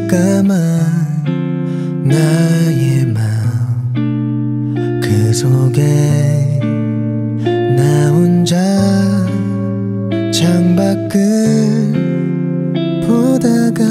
깜깜한 나의 마음 그 속에 나 혼자 창밖을 보다가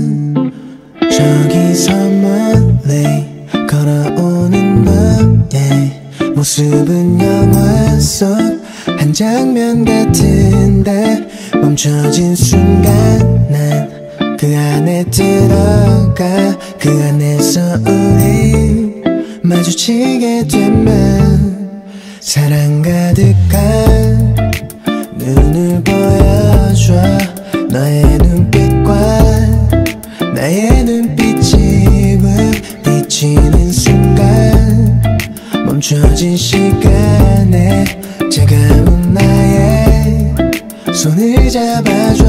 저기서 멀리 걸어오는 너의 모습은 영화 속 한 장면 같은데 멈춰진 순간 난 그 안에 들어가 그 안에서 우리 마주치게 되면 사랑 가득한 눈을 보여줘 너의 눈빛과 나의 눈빛이 부딪히는 순간 멈춰진 시간에 차가운 나의 손을 잡아줘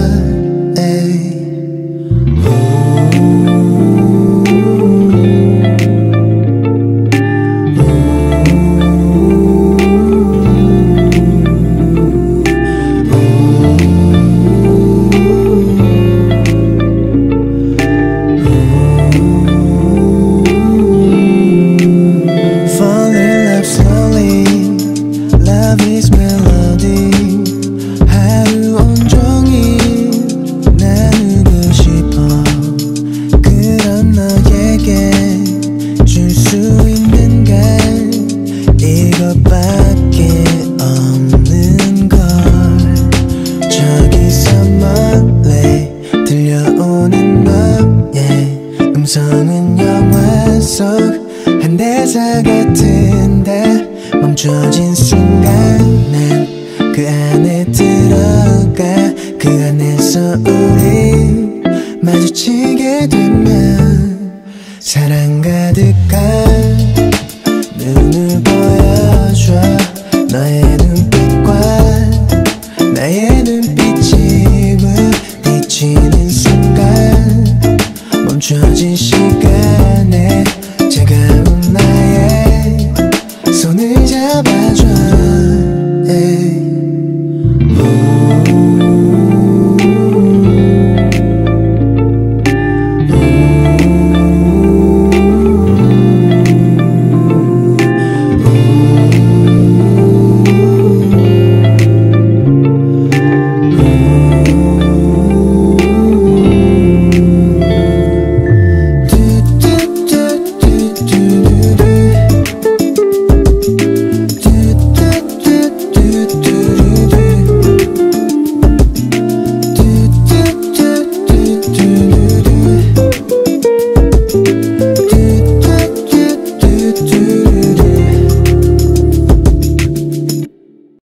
음성은 영화 속 한 대사 같은데 멈춰진 순간 난 그 안에 들어가 그 안에서 우리 마주치게 되면 사랑 가득한